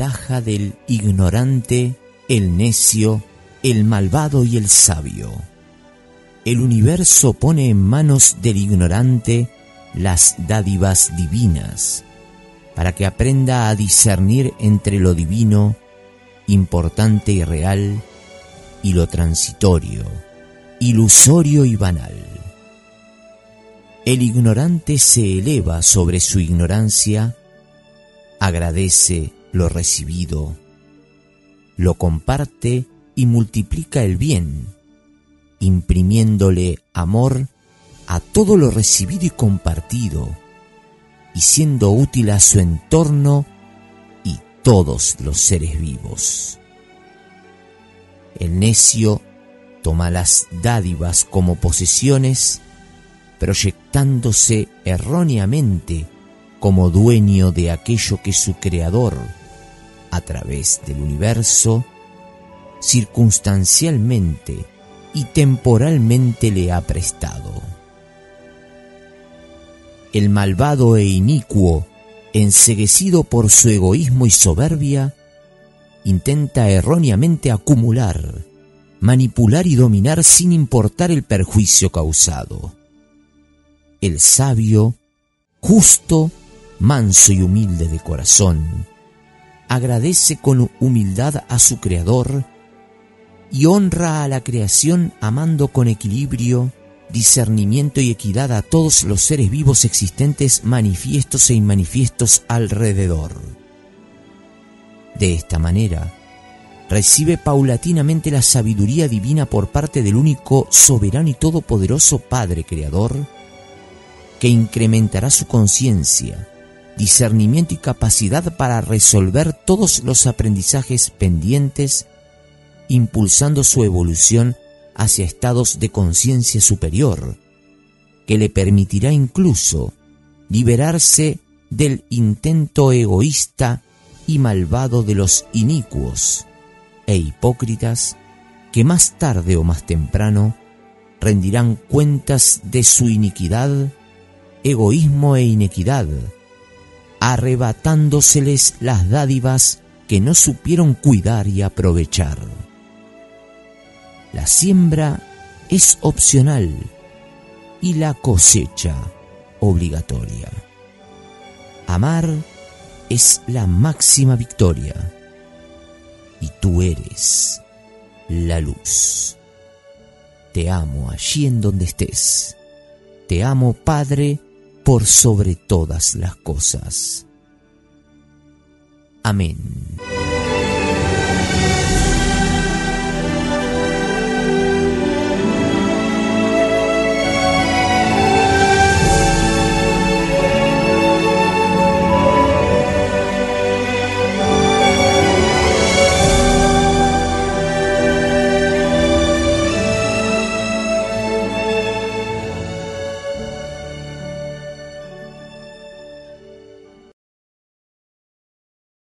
ventaja del ignorante, el necio, el malvado y el sabio. El universo pone en manos del ignorante las dádivas divinas, para que aprenda a discernir entre lo divino, importante y real, y lo transitorio, ilusorio y banal. El ignorante se eleva sobre su ignorancia, agradece lo recibido, lo comparte y multiplica el bien, imprimiéndole amor a todo lo recibido y compartido, y siendo útil a su entorno y todos los seres vivos. El necio toma las dádivas como posesiones, proyectándose erróneamente como dueño de aquello que su creador, a través del universo, circunstancialmente y temporalmente le ha prestado. El malvado e inicuo, enceguecido por su egoísmo y soberbia, intenta erróneamente acumular, manipular y dominar sin importar el perjuicio causado. El sabio, justo, manso y humilde de corazón, agradece con humildad a su creador y honra a la creación amando con equilibrio, discernimiento y equidad a todos los seres vivos existentes, manifiestos e inmanifiestos alrededor. De esta manera, recibe paulatinamente la sabiduría divina por parte del único, soberano y todopoderoso Padre Creador, que incrementará su conciencia, discernimiento y capacidad para resolver todos los aprendizajes pendientes, impulsando su evolución hacia estados de conciencia superior, que le permitirá incluso liberarse del intento egoísta y malvado de los inicuos e hipócritas que más tarde o más temprano rendirán cuentas de su iniquidad, egoísmo e inequidad, arrebatándoseles las dádivas que no supieron cuidar y aprovechar. La siembra es opcional y la cosecha obligatoria. Amar es la máxima victoria y tú eres la luz. Te amo allí en donde estés. Te amo, Padre, por sobre todas las cosas. Amén.